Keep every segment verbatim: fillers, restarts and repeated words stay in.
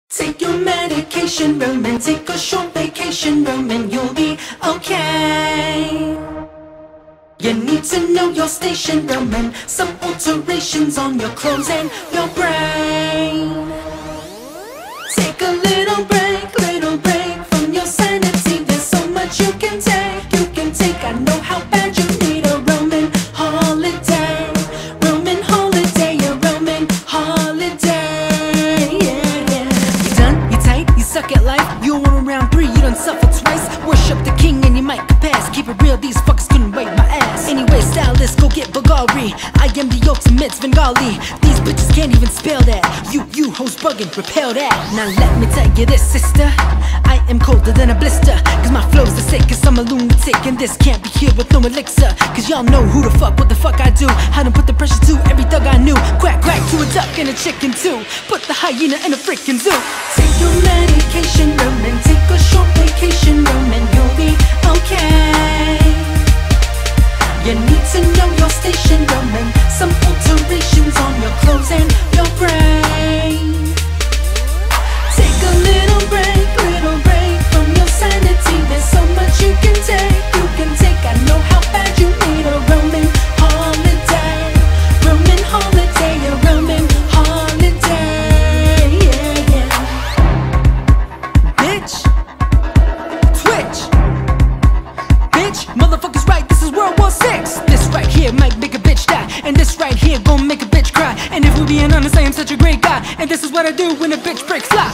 Take your medication, Roman. Take a short vacation, Roman. You'll be okay. You need to know your station, Roman. Some alterations on your clothes and your brain. Take a little break, little break from your sanity. There's so much you can take, you can take. I know how bad you need a Roman holiday. Roman holiday, a Roman holiday. Yeah, yeah. You done? You tight? You suck at life? You on round three, you done suffer twice. Worship the king and you might pass. Keep it real, these fuckers couldn't wipe my ass. Anyway, stylist, go get Bulgari. I am the ultimate Svengali. These bitches can't even spell that. You, you hoes bugging, repel that. Now let me tell you this, sister, I am colder than a blister. Cause my flow's the sickest, I'm a lunatic. And this can't be cured with no elixir. Cause y'all know who the fuck, what the fuck I do. I done put the pressure to every thug I knew. Quack, quack to a duck and a chicken too. Put the hyena in a freaking zoo. Take your medication, Roman. Take a short vacation, Roman. You'll be okay. You need to know your station, Roman. Some alterations on your clothes and your brain. Take a little break, little break from your sanity. There's so much you can take, you can take. I know how bad you need a Roman holiday. Roman holiday, a Roman holiday. Yeah, yeah. Bitch, Twitch. Bitch, motherfuckers right, this is World War Six. This right here might make a bitch die, and this right here gon' make a bitch cry. And if we're being honest, I am such a great guy, and this is what I do when a bitch breaks fly.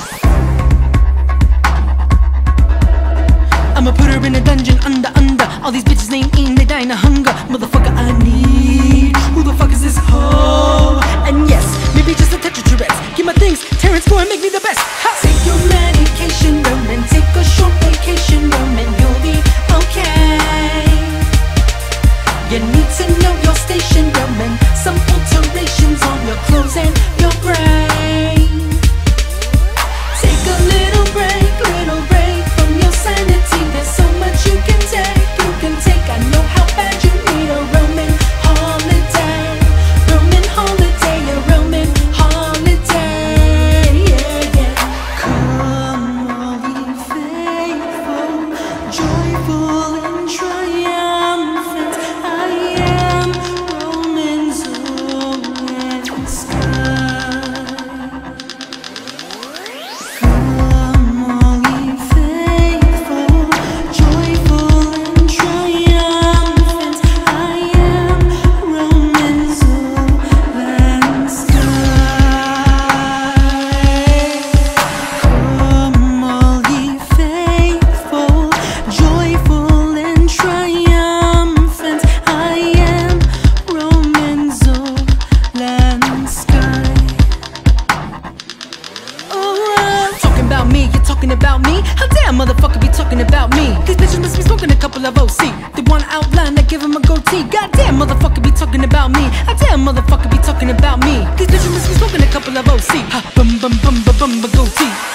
I'ma put her in a dungeon under, under. All these bitches ain't eating, they dying of hunger. Motherfucker, I need. Who the fuck is this hoe? And yes, maybe just a touch of Tourette's. Get my things, Terrence Moore, make me the best. Ha! Take your medication, Roman. Take a short vacation, Roman. You'll be okay. You need to know your station, Roman. Some alterations on your clothes and your brain. Take a little break, little break from your sanity. There's so much you can take, you can take. I know how bad you need a Roman holiday. Roman holiday, a Roman holiday. Yeah, yeah. Come all ye faithful, joyful and triumphant. I am Roman's open sky. Come all ye faithful, joyful and triumphant. I am Roman's open sky. Come all ye faithful, joyful and triumphant. I am Roman's open sky. Alright. Talking about me, you're talking about me? How dare a motherfucker be talking about me? These bitches must be smoking a couple of O C. They wanna outline, I give them a goatee. Goddamn motherfucker be talking about me. How dare a motherfucker be talking about me? These bitches must be smoking a couple of O C. Ha, bum bum bum bum bum goatee.